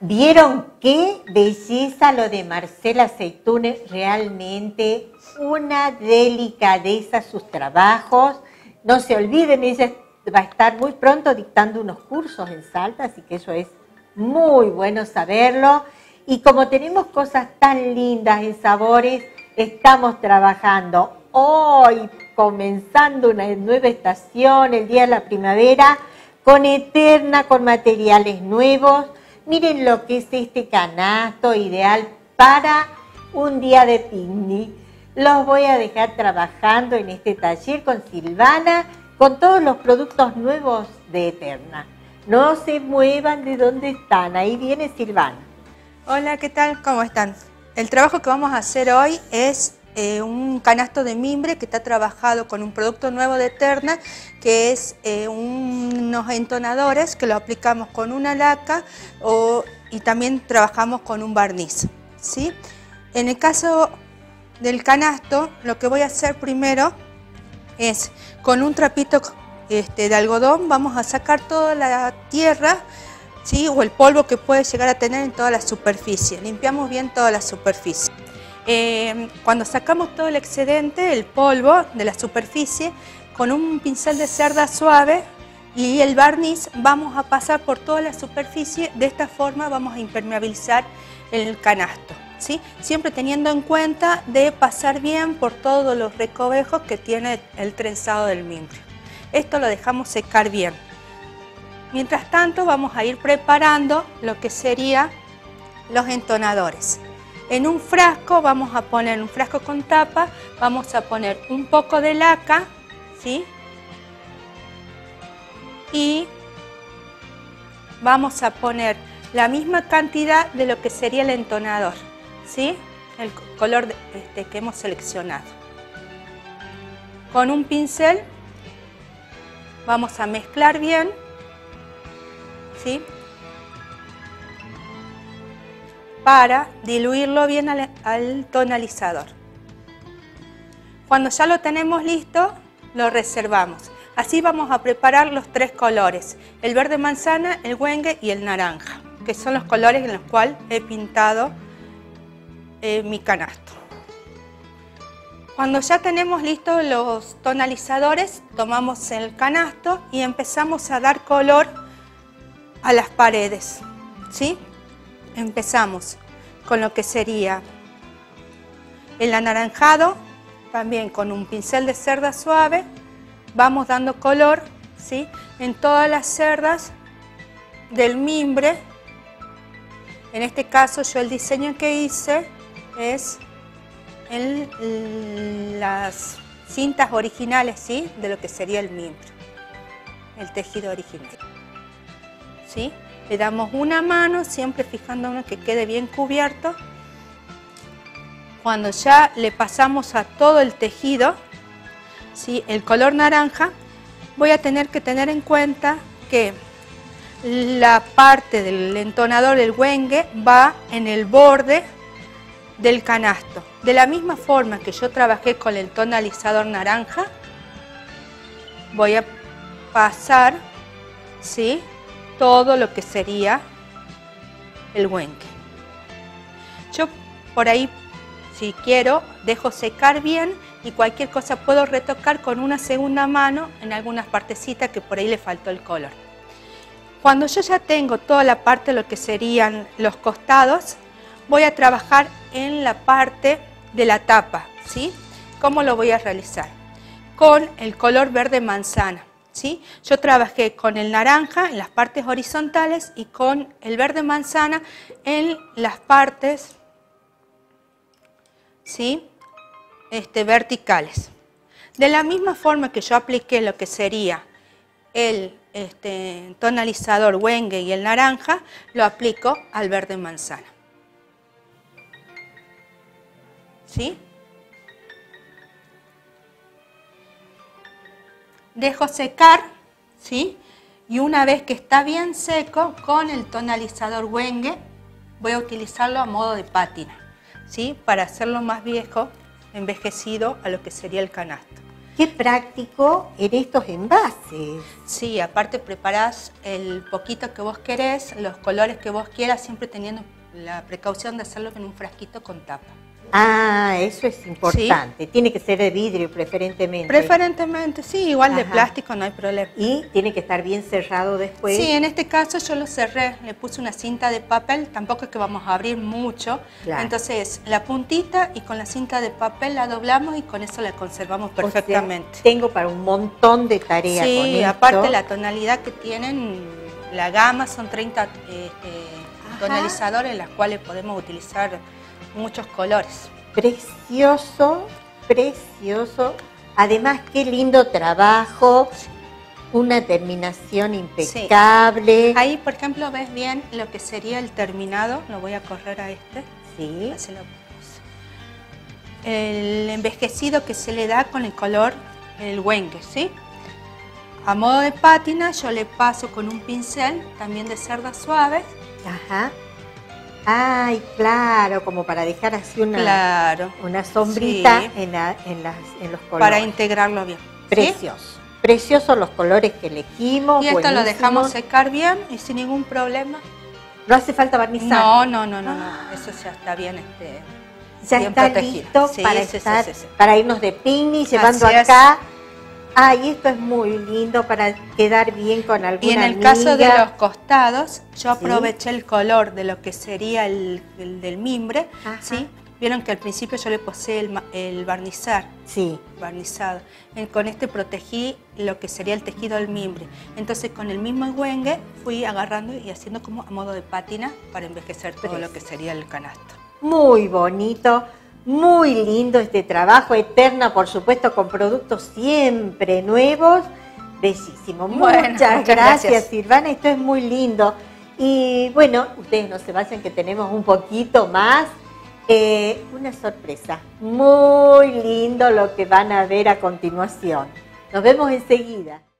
¿Vieron qué belleza lo de Marcela Zeitune? Realmente una delicadeza sus trabajos. No se olviden, ella va a estar muy pronto dictando unos cursos en Salta, así que eso es muy bueno saberlo. Y como tenemos cosas tan lindas en Sabores, estamos trabajando hoy, comenzando una nueva estación, el día de la primavera, con Eterna, con materiales nuevos. Miren lo que es este canasto ideal para un día de picnic. Los voy a dejar trabajando en este taller con Silvana, con todos los productos nuevos de Eterna. No se muevan de donde están, ahí viene Silvana. Hola, ¿qué tal? ¿Cómo están? El trabajo que vamos a hacer hoy es un canasto de mimbre que está trabajado con un producto nuevo de Eterna, que es unos entonadores que lo aplicamos con una laca y también trabajamos con un barniz, ¿sí? En el caso del canasto, lo que voy a hacer primero es con un trapito de algodón vamos a sacar toda la tierra, ¿sí? O el polvo que puede llegar a tener en toda la superficie. Limpiamos bien toda la superficie. Cuando sacamos todo el excedente, el polvo de la superficie, con un pincel de cerda suave y el barniz vamos a pasar por toda la superficie. De esta forma vamos a impermeabilizar el canasto, ¿sí? Siempre teniendo en cuenta de pasar bien por todos los recovejos que tiene el trenzado del mimbre. Esto lo dejamos secar bien. Mientras tanto vamos a ir preparando lo que serían los entonadores. En un frasco vamos a poner, un frasco con tapa, vamos a poner un poco de laca, ¿sí? Y vamos a poner la misma cantidad de lo que sería el entonador, ¿sí? El color que hemos seleccionado. Con un pincel vamos a mezclar bien, ¿sí? Para diluirlo bien al tonalizador. Cuando ya lo tenemos listo, lo reservamos. Así vamos a preparar los tres colores, el verde manzana, el güengue y el naranja, que son los colores en los cuales he pintado mi canasto. Cuando ya tenemos listos los tonalizadores, tomamos el canasto y empezamos a dar color a las paredes, ¿sí? Empezamos con lo que sería el anaranjado, también con un pincel de cerda suave, vamos dando color, ¿sí? En todas las cerdas del mimbre. En este caso yo el diseño que hice es en las cintas originales, ¿sí? De lo que sería el mimbre, el tejido original, ¿sí? Le damos una mano, siempre fijándonos que quede bien cubierto. Cuando ya le pasamos a todo el tejido, ¿sí? El color naranja, voy a tener que tener en cuenta que la parte del entonador del güengue va en el borde del canasto. De la misma forma que yo trabajé con el tonalizador naranja, voy a pasar, ¿sí? Todo lo que sería el güengue. Yo por ahí, si quiero, dejo secar bien y cualquier cosa puedo retocar con una segunda mano en algunas partecitas que por ahí le faltó el color. Cuando yo ya tengo toda la parte de lo que serían los costados, voy a trabajar en la parte de la tapa, ¿sí? ¿Cómo lo voy a realizar? Con el color verde manzana. ¿Sí? Yo trabajé con el naranja en las partes horizontales y con el verde manzana en las partes, ¿sí? Verticales. De la misma forma que yo apliqué lo que sería el tonalizador güengue y el naranja, lo aplico al verde manzana, ¿sí? Dejo secar, ¿sí? Y una vez que está bien seco, con el tonalizador güengue, voy a utilizarlo a modo de pátina, ¿sí? Para hacerlo más viejo, envejecido a lo que sería el canasto. qué práctico en estos envases. Sí, aparte preparás el poquito que vos querés, los colores que vos quieras, siempre teniendo la precaución de hacerlo en un frasquito con tapa. Ah, eso es importante. ¿Sí? Tiene que ser de vidrio preferentemente. Preferentemente, sí, igual de Ajá. plástico no hay problema. Y tiene que estar bien cerrado después. Sí, en este caso yo lo cerré, le puse una cinta de papel, tampoco es que vamos a abrir mucho. Claro. Entonces la puntita y con la cinta de papel la doblamos y con eso la conservamos perfectamente. O sea, tengo para un montón de tareas con Sí, esto. aparte la tonalidad que tienen, la gama son 30 tonalizadores en las cuales podemos utilizar muchos colores. Precioso, precioso. Además, qué lindo trabajo. Una terminación impecable. Sí. Ahí, por ejemplo, ves bien lo que sería el terminado. Lo voy a correr a este. Sí. Así lo puse. El envejecido que se le da con el color, el Wenge, ¿sí? A modo de pátina, yo le paso con un pincel, también de cerdas suaves. Ajá. Ay, claro, como para dejar así una sombrita, sí, en los colores. Para integrarlo bien. Precioso. ¿Sí? Preciosos los colores que elegimos. Y esto lo buenísimos. dejamos secar bien y sin ningún problema. No hace falta barnizar. No. Eso ya está bien, ya bien está protegido. listo Sí, para, sí. para irnos de picnic, llevando Así acá. Ay, esto es muy lindo para quedar bien con alguna Y en el amiga. caso de los costados, yo aproveché el color de lo que sería el del mimbre, ¿sí? Vieron que al principio yo le puse el barnizar, barnizado. Con este protegí lo que sería el tejido del mimbre. Entonces con el mismo Wenge fui agarrando y haciendo como a modo de pátina para envejecer todo lo que sería el canasto. Muy bonito. Muy lindo este trabajo, Eterna, por supuesto, con productos siempre nuevos. Bellísimo. Muchas gracias, Silvana. Esto es muy lindo. Y bueno, ustedes no se vayan que tenemos un poquito más. Una sorpresa. Muy lindo lo que van a ver a continuación. Nos vemos enseguida.